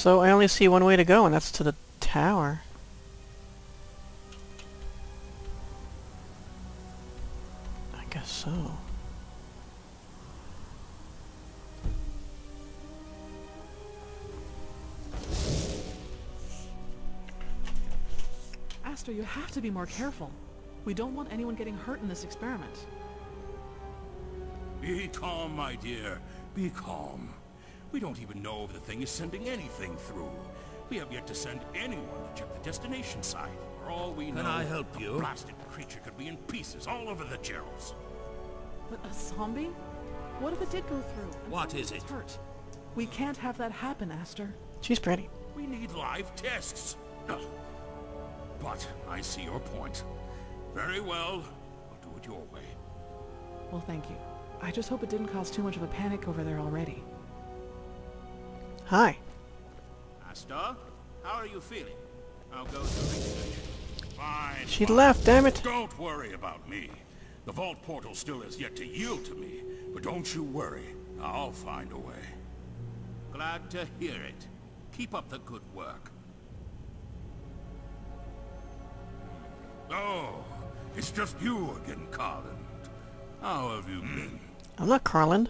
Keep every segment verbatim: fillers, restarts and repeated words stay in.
So I only see one way to go, and that's to the tower. I guess so. Aster, you have to be more careful. We don't want anyone getting hurt in this experiment. Be calm, my dear. Be calm. We don't even know if the thing is sending anything through. We have yet to send anyone to check the destination site. For all we know, Can I help the you? blasted creature could be in pieces all over the Geralds. But a zombie? What if it did go through? and What someone is was it? Hurt? We can't have that happen, Aster. She's pretty. We need live tests. Ugh. But I see your point. Very well. I'll do it your way. Well, thank you. I just hope it didn't cause too much of a panic over there already. Hi. Asta, how are you feeling? I'll go to research. Fine. She fine. left, damn it. Don't worry about me. The vault portal still has yet to yield to me. But don't you worry. I'll find a way. Glad to hear it. Keep up the good work. Oh, it's just you again, Carlin. How have you been? I'm not Carland.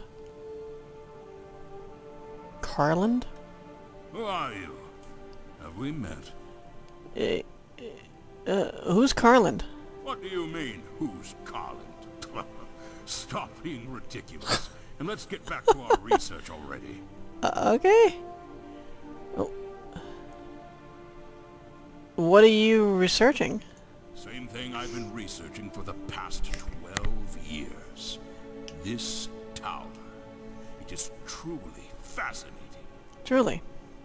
Carland? Who are you? Have we met? Uh, uh, who's Carland? What do you mean, who's Carlin? Stop being ridiculous, and let's get back to our research already. Uh, okay. Oh. What are you researching? Same thing I've been researching for the past twelve years. This tower. It is truly fascinating. Truly.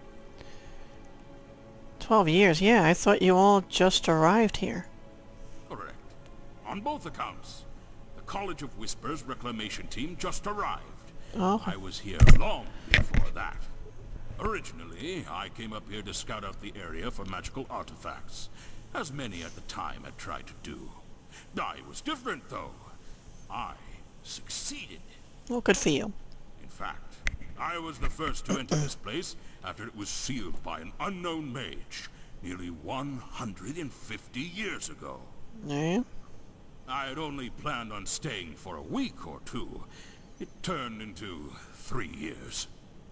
Twelve years, yeah, I thought you all just arrived here. Correct. On both accounts. The College of Whispers Reclamation Team just arrived. Oh. I was here long before that. Originally, I came up here to scout out the area for magical artifacts, as many at the time had tried to do. I was different, though. I succeeded. Well, good for you. In fact, I was the first to enter this place after it was sealed by an unknown mage nearly one hundred fifty years ago. Yeah? I had only planned on staying for a week or two. It turned into three years.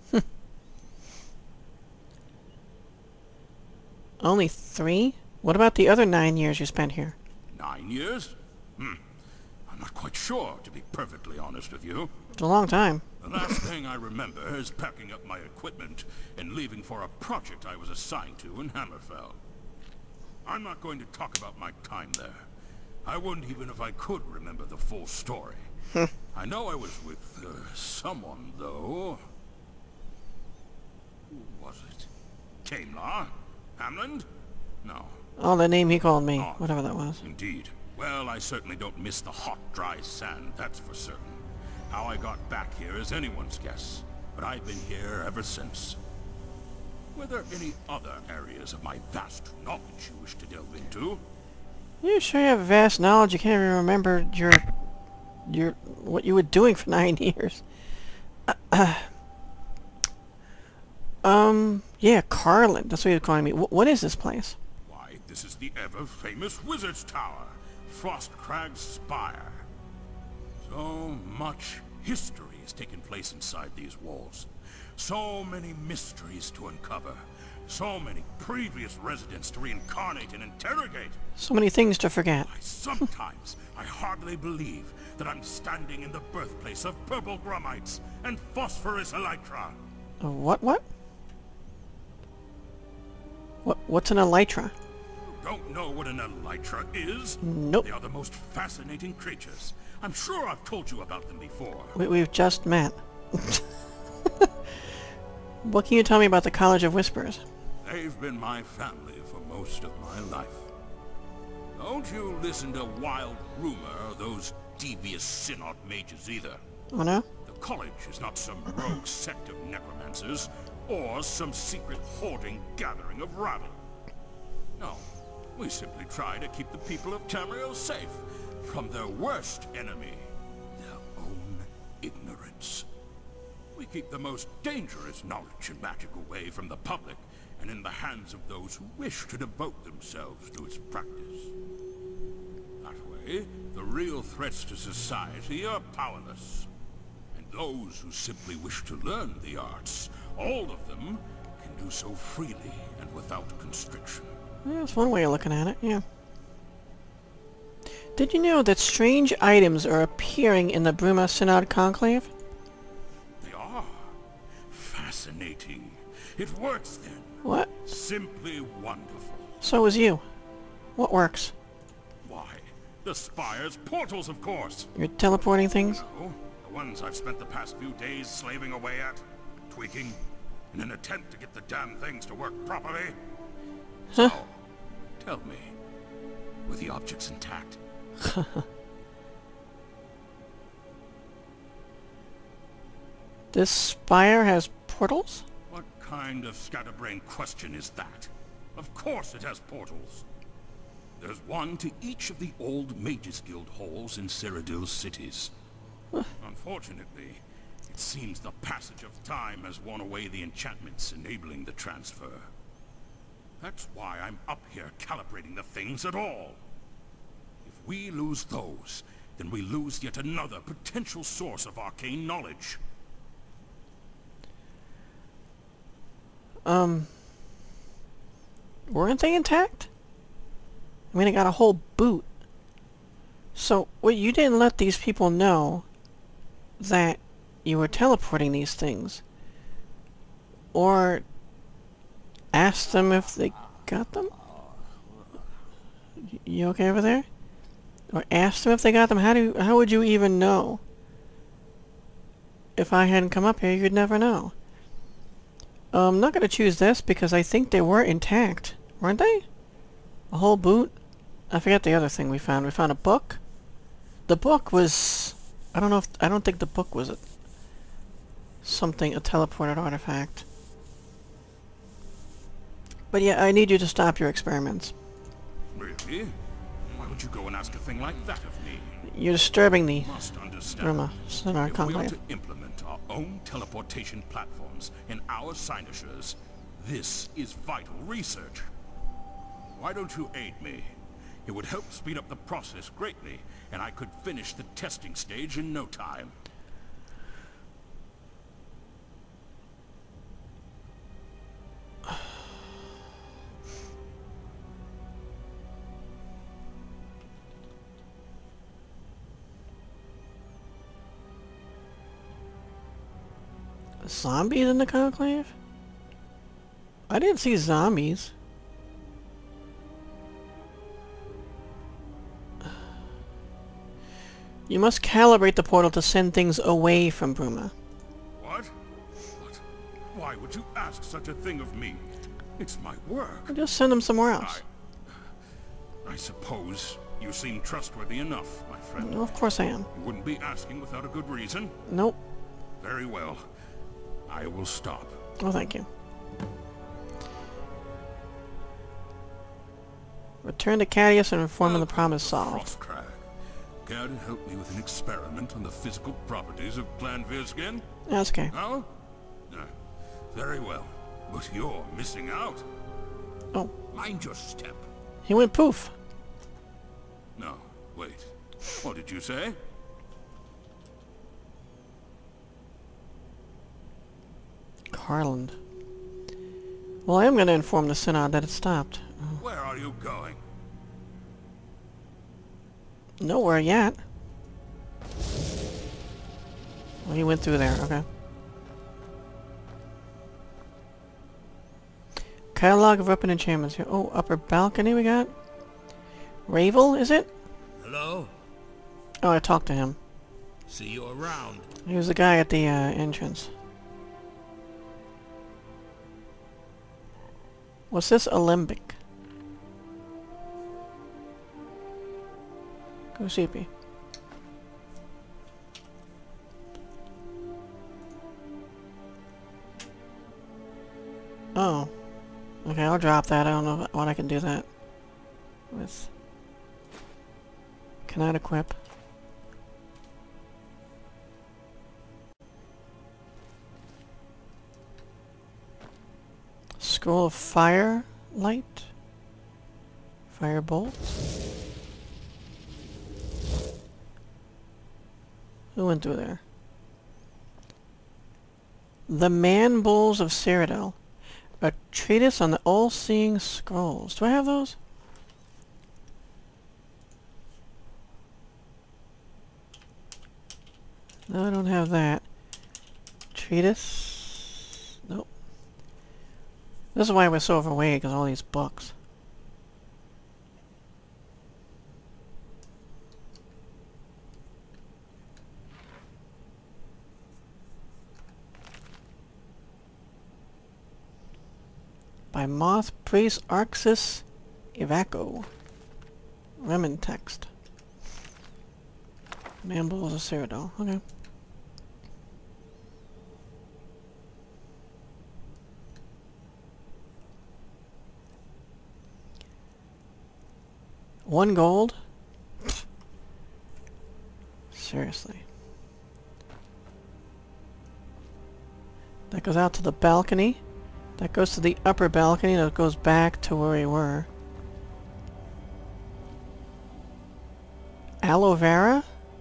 Only three? What about the other nine years you spent here? Nine years? Hmm. I'm not quite sure, to be perfectly honest with you. It's a long time. The last thing I remember is packing up my equipment and leaving for a project I was assigned to in Hammerfell. I'm not going to talk about my time there. I wouldn't even if I could remember the full story. I know I was with uh, someone, though. Who was it? Kaimlar? Hamland? No. Oh, the name he called me. Oh, Whatever that was. Indeed. Well, I certainly don't miss the hot, dry sand, that's for certain. How I got back here is anyone's guess, but I've been here ever since. Were there any other areas of my vast knowledge you wish to delve into? You sure you have vast knowledge. You can't even remember your... your... what you were doing for nine years. Uh, uh, um, yeah, Carlin. That's what he was calling me. W what is this place? Why, this is the ever-famous Wizard's Tower, Frostcrag's Spire. So much history has taken place inside these walls. So many mysteries to uncover. So many previous residents to reincarnate and interrogate. So many things to forget. I sometimes, I hardly believe that I'm standing in the birthplace of purple grummites and phosphorus elytra. Uh, what, what? What, what's an elytra? Don't know what an elytra is? Nope. They are the most fascinating creatures. I'm sure I've told you about them before. We, we've just met. What can you tell me about the College of Whispers? They've been my family for most of my life. Don't you listen to wild rumor or those devious Synod mages either. Oh no? The college is not some rogue sect of necromancers, or some secret hoarding gathering of rabble. No, we simply try to keep the people of Tamriel safe from their worst enemy, their own ignorance. We keep the most dangerous knowledge and magic away from the public and in the hands of those who wish to devote themselves to its practice. That way, the real threats to society are powerless. And those who simply wish to learn the arts, all of them, can do so freely and without constriction. Yeah, that's one way of looking at it, yeah. Did you know that strange items are appearing in the Bruma Synod Conclave? They are. Fascinating. It works then. What? Simply wonderful. So is you. What works? Why, the Spire's portals, of course. You're teleporting things? No, the ones I've spent the past few days slaving away at, tweaking, in an attempt to get the damn things to work properly. Huh? So, tell me, were the objects intact? This spire has portals? What kind of scatterbrained question is that? Of course it has portals. There's one to each of the old Mages Guild halls in Cyrodiil's cities. Unfortunately, it seems the passage of time has worn away the enchantments enabling the transfer. That's why I'm up here calibrating the things at all. If we lose those, then we lose yet another potential source of arcane knowledge. Um... Weren't they intact? I mean, I got a whole boot. So, wait, you didn't let these people know that you were teleporting these things? Or ask them if they got them? You okay over there? Or ask them if they got them? How do how would you even know? If I hadn't come up here, you'd never know. Um, I'm not gonna choose this because I think they were intact, weren't they? A whole boot? I forget the other thing we found. We found a book. The book was... I don't know if... I don't think the book was a, something, a teleported artifact. But yeah, I need you to stop your experiments. Really? Why would you go and ask a thing like that of me? You're disturbing the Must understand. Bruma Synod If we are Conclave. to implement our own teleportation platforms in our signatures, this is vital research. Why don't you aid me? It would help speed up the process greatly, and I could finish the testing stage in no time. Zombies in the Conclave? I didn't see zombies. You must calibrate the portal to send things away from Bruma. What? What? Why would you ask such a thing of me? It's my work. Just send them somewhere else. I... I suppose you seem trustworthy enough, my friend. No, of course I am. You wouldn't be asking without a good reason? Nope. Very well. I will stop. Oh, thank you. Return to Cadius and inform him the problem is solved. Frostcrag. Care to help me with an experiment on the physical properties of Clanvir skin? That's okay. No? No. Very well. But you're missing out. Oh. Mind your step. He went poof. No, wait. What did you say? Carland. Well, I am going to inform the Synod that it stopped. Where are you going? Nowhere yet. Well, he went through there, okay. Catalog of weapon enchantments here. Oh, upper balcony we got. Ravel, is it? Hello? Oh, I talked to him. See you around. He was the guy at the uh, entrance. What's this? Alembic. Go C P. Oh. Okay, I'll drop that. I don't know what I can do that with. Cannot equip. Scroll of fire light. Firebolt. Who went through there? The Man Bulls of Cyrodiil. A treatise on the all-seeing scrolls. Do I have those? No, I don't have that. Treatise? Nope. This is why we're so overweight, because of all these books. By Moth Priest Arxis Evaco. Remen text. Mambles of Cyrodiil. Okay. One gold? Seriously. That goes out to the balcony. That goes to the upper balcony. That goes back to where we were. Aloe vera?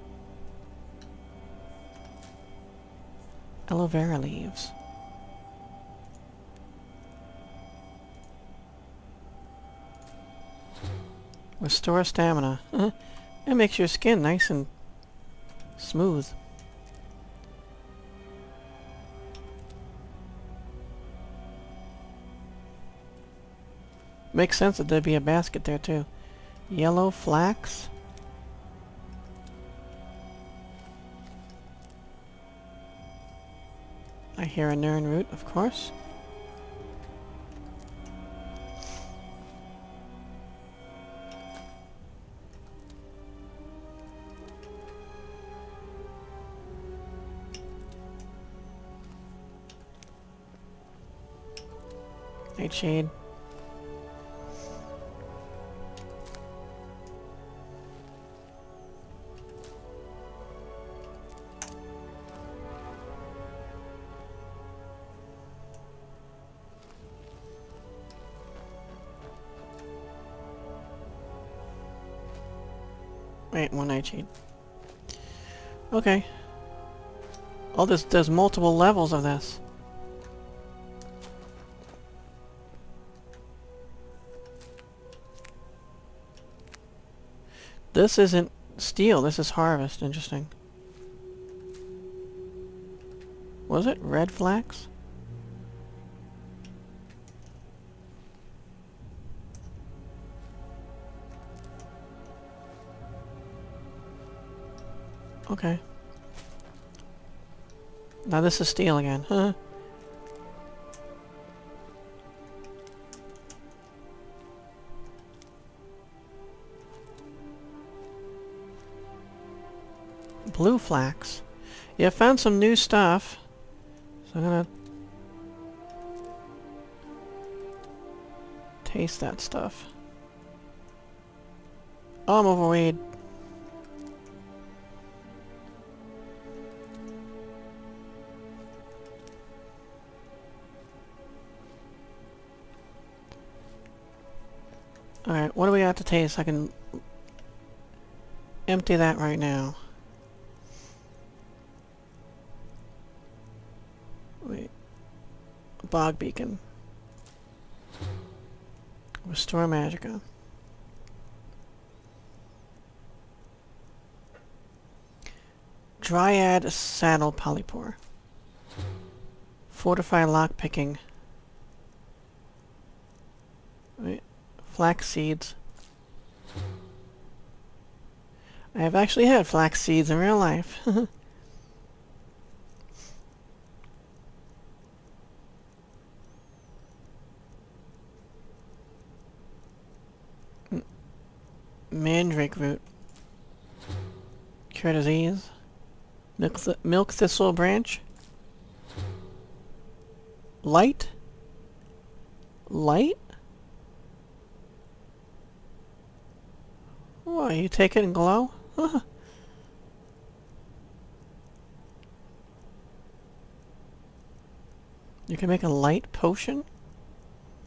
Aloe vera leaves. Restore stamina. Uh, it makes your skin nice and smooth. Makes sense that there'd be a basket there too. Yellow flax. I hear a Nern root, of course. Nightshade. Wait, one nightshade. Okay. Oh, there's, there's multiple levels of this. This isn't steel, this is harvest. Interesting. Was it red flax? Okay. Now this is steel again, huh? Blue flax. Yeah, I found some new stuff. So I'm gonna taste that stuff. Oh, I'm overweight. Alright, what do we got to taste? I can empty that right now. Wait. Bog beacon. Restore magicka. Dryad saddle polypore. Fortify lockpicking. Wait. Flax seeds. I have actually had flax seeds in real life. Mandrake root. Cure disease. Milk, th milk thistle branch. Light? Light? Oh, you take it and glow? Huh. You can make a light potion?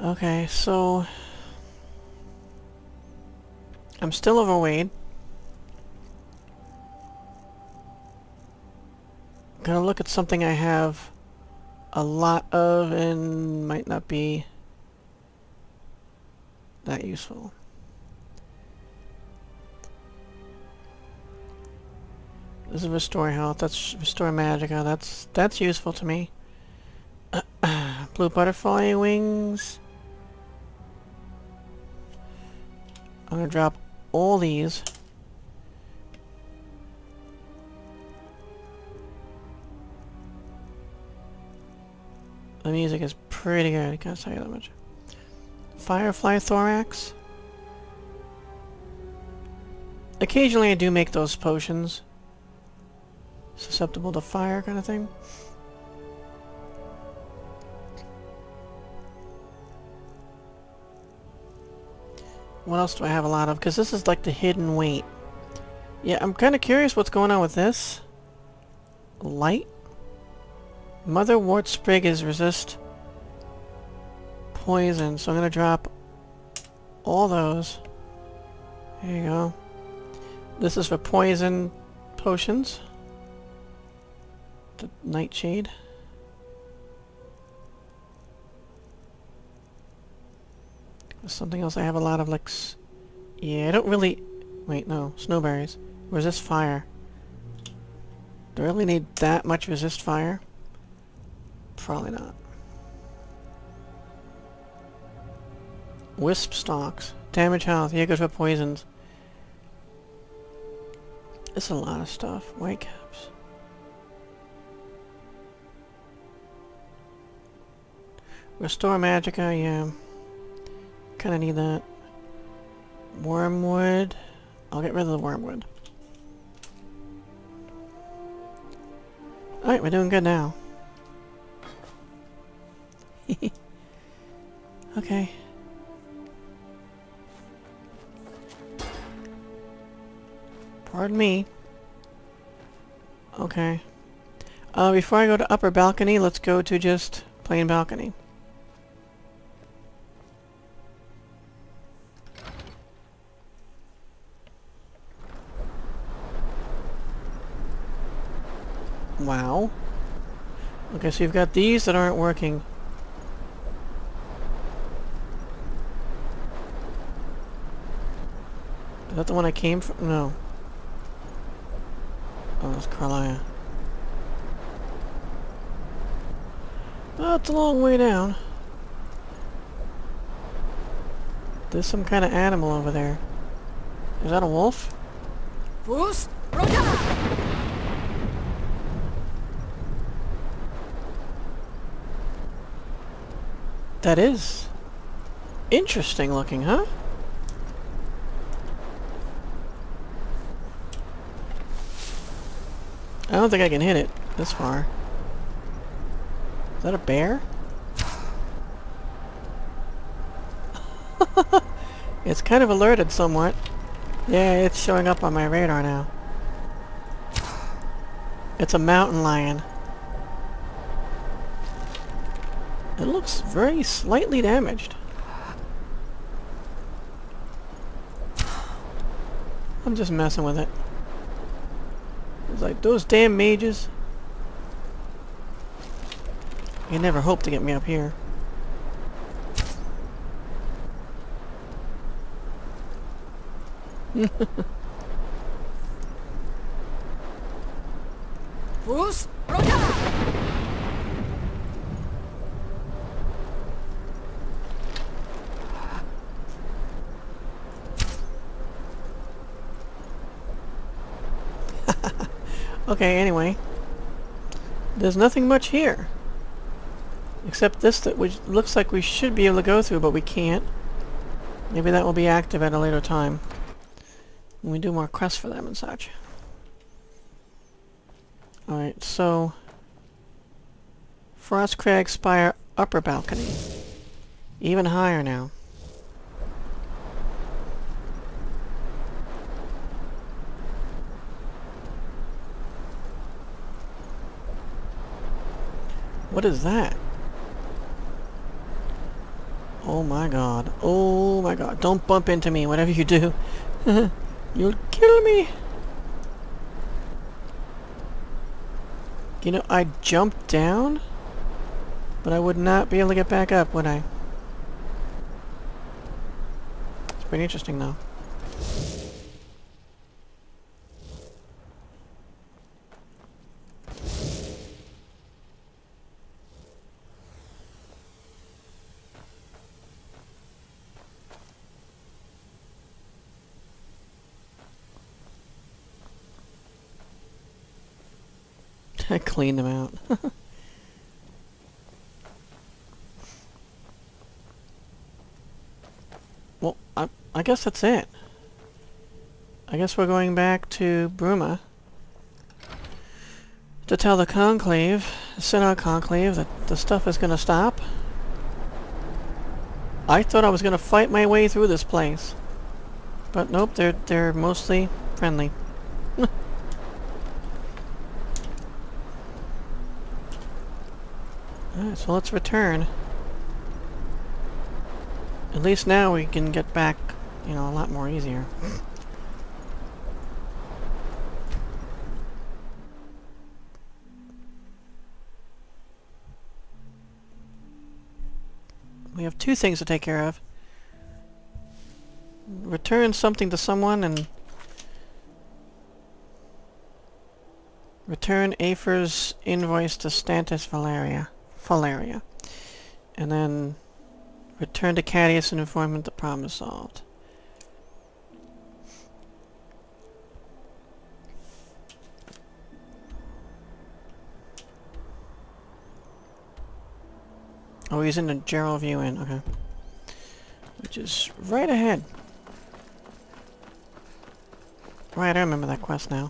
Okay, so... I'm still overweight. Gonna look at something I have a lot of and might not be that useful. This is restore health, that's restore magicka, that's that's useful to me. Blue butterfly wings. I'm gonna drop all these. The music is pretty good, I can't tell you that much. Firefly thorax. Occasionally I do make those potions. Susceptible to fire kind of thing. What else do I have a lot of? Because this is like the hidden weight. Yeah, I'm kind of curious what's going on with this. Light? Motherwort sprig is resist poison, so I'm going to drop all those. There you go. This is for poison potions. The nightshade. There's something else I have a lot of, like... S yeah, I don't really... Wait, no. Snowberries. Resist fire. Do I really need that much resist fire? Probably not. Wisp stalks. Damage health. Yeah, good for poisons. It's a lot of stuff. White caps. Restore magicka, yeah. Kinda need that. Wormwood. I'll get rid of the wormwood. Alright, we're doing good now. Okay. Pardon me. Okay. Uh, before I go to upper balcony, let's go to just plain balcony. Wow. Okay, so you've got these that aren't working. Is that the one I came from? No. Oh, that's Carlia. Oh, it's a long way down. There's some kind of animal over there. Is that a wolf? Bruce, Rota! That is interesting looking, huh? I don't think I can hit it this far. Is that a bear? It's kind of alerted somewhat. Yeah, it's showing up on my radar now. It's a mountain lion. It looks very slightly damaged. I'm just messing with it. It's like, those damn mages. You never hope to get me up here. Bruce, Rota! Okay, anyway. There's nothing much here. Except this that which looks like we should be able to go through, but we can't. Maybe that will be active at a later time. When we do more quests for them and such. Alright, so... Frostcrag Spire upper balcony. Even higher now. What is that? Oh my god. Oh my god. Don't bump into me, whatever you do. You'll kill me. You know, I jumped down, but I would not be able to get back up, would I? It's pretty interesting, though. I cleaned them out. Well, I, I guess that's it. I guess we're going back to Bruma to tell the Conclave, the Synod Conclave, that the stuff is gonna stop. I thought I was gonna fight my way through this place, but nope, they're they're mostly friendly. Alright, so let's return. At least now we can get back, you know, a lot more easier. We have two things to take care of. Return something to someone and return Afer's invoice to Stantis Valeria. Valeria. And then return to Cadius and inform him the problem is solved. Oh, he's in the Gerald View Inn, okay. Which is right ahead. Right, I remember that quest now.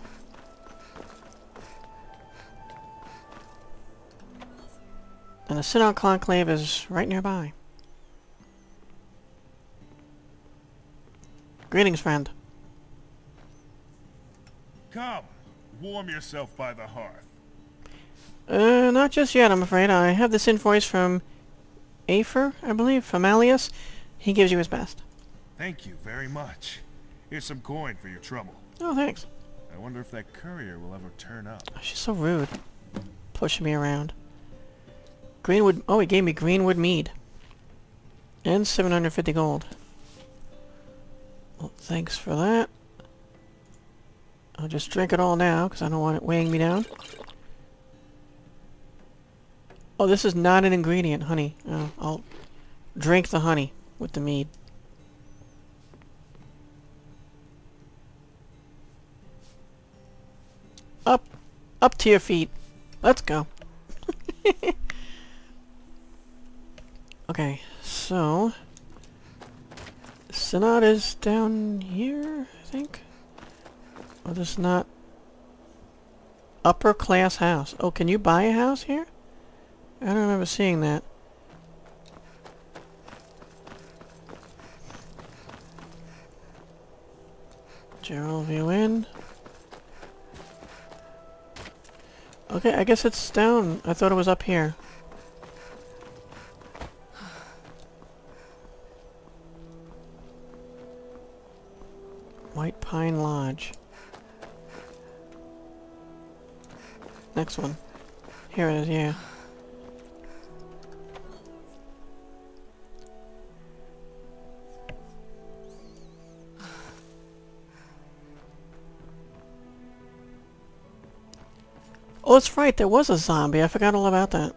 And the Synod Conclave is right nearby. Greetings, friend. Come, warm yourself by the hearth. Uh, not just yet, I'm afraid. I have this invoice from Afer, I believe, from Alias. He gives you his best. Thank you very much. Here's some coin for your trouble. Oh, thanks. I wonder if that courier will ever turn up. Oh, she's so rude. Pushing me around. Greenwood... Oh, he gave me Greenwood Mead. And seven hundred fifty gold. Well, thanks for that. I'll just drink it all now, because I don't want it weighing me down. Oh, this is not an ingredient, honey. Oh, I'll drink the honey with the mead. Up! Up to your feet. Let's go. Okay, so... Synod is down here, I think? Oh, this is not... Upper class house. Oh, can you buy a house here? I don't remember seeing that. Gerald View Inn. Okay, I guess it's down. I thought it was up here. White Pine Lodge. Next one. Here it is, yeah. Oh, that's right, there was a zombie. I forgot all about that.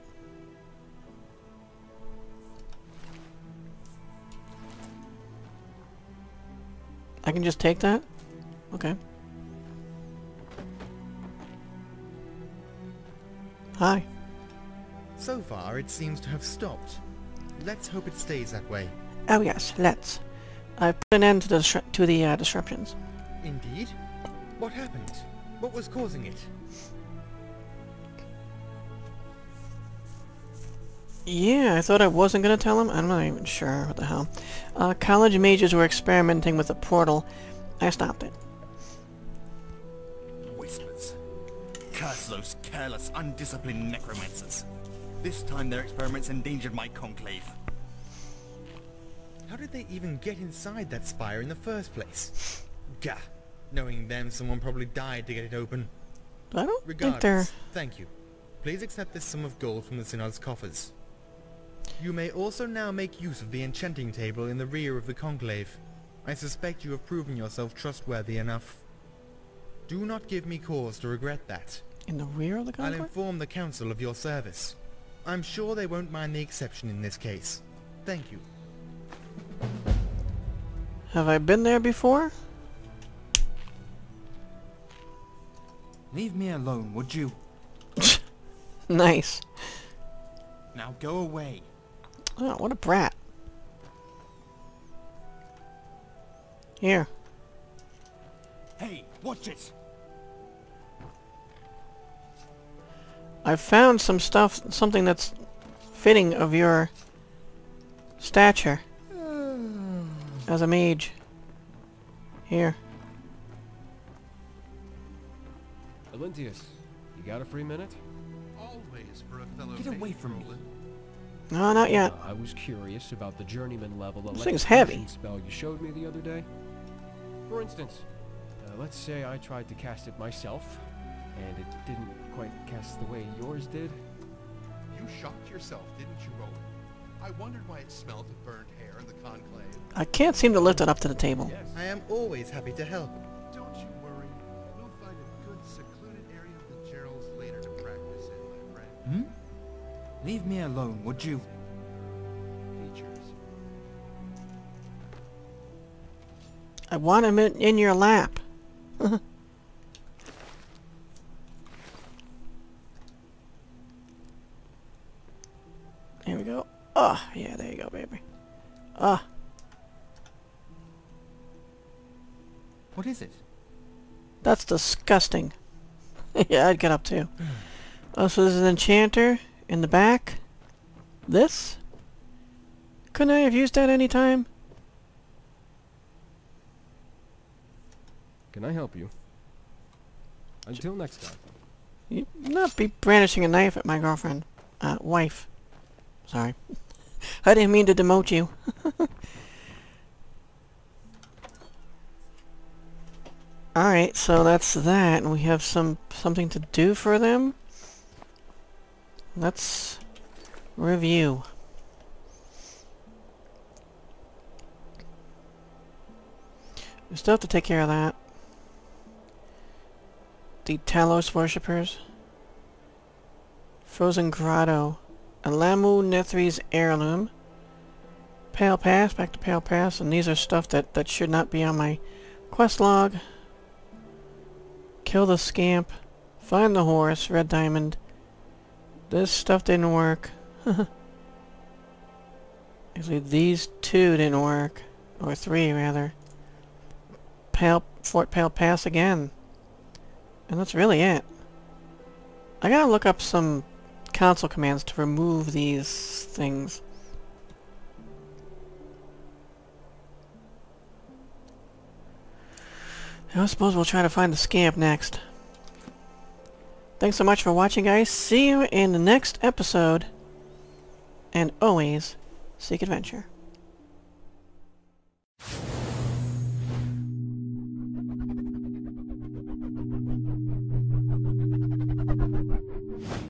I can just take that? Okay. Hi. So far, it seems to have stopped. Let's hope it stays that way. Oh yes, let's. I've put an end to the, to the uh, disruptions. Indeed? What happened? What was causing it? Yeah, I thought I wasn't gonna tell him. I'm not even sure what the hell. Uh, college mages were experimenting with a portal. I stopped it. Whispers. Curse those careless, undisciplined necromancers. This time their experiments endangered my conclave. How did they even get inside that spire in the first place? Gah! Knowing them, someone probably died to get it open. I don't think Regardless, they're... thank you. Please accept this sum of gold from the Synod's coffers. You may also now make use of the enchanting table in the rear of the Conclave. I suspect you have proven yourself trustworthy enough. Do not give me cause to regret that. In the rear of the I'll conclave? inform the council of your service. I'm sure they won't mind the exception in this case. Thank you. Have I been there before? Leave me alone, would you? Nice. Now go away. Oh, what a brat. Here. Hey, watch it! I've found some stuff, something that's fitting of your stature as a mage. Here. Olympius, you got a free minute? Always for a fellow. Get away from me. No, not yet. Uh, I was curious about the journeyman level This thing's heavy. electrocution spell you showed me the other day. For instance, uh, let's say I tried to cast it myself, and it didn't quite cast the way yours did. You shocked yourself, didn't you, Roland? I wondered why it smelled of burnt hair in the conclave. I can't seem to lift it up to the table. Yes. I am always happy to help. Don't you worry. We'll find a good secluded area of the Geralds later to practice in, my friend. Hmm? Leave me alone, would you? Features. I want him in, in your lap. Here we go. Ah, oh, yeah, there you go, baby. Ah. What is it? That's disgusting. Yeah, I'd get up too. Oh, so this is an enchanter in the back. This? Couldn't I have used that any time? Can I help you? Until next time. You not be brandishing a knife at my girlfriend. Uh, wife. Sorry. I didn't mean to demote you. Alright, so that's that. We have some something to do for them. Let's review. We still have to take care of that. The Talos worshippers. Frozen Grotto. Alamu Nethri's heirloom. Pale Pass, back to Pale Pass, and these are stuff that, that should not be on my quest log. Kill the scamp. Find the horse, red diamond. This stuff didn't work. Actually, these two didn't work. Or three, rather. Pale, Fort Pale Pass again. And that's really it. I gotta look up some console commands to remove these things. I suppose we'll try to find the scamp next. Thanks so much for watching, guys. See you in the next episode. And always, seek adventure.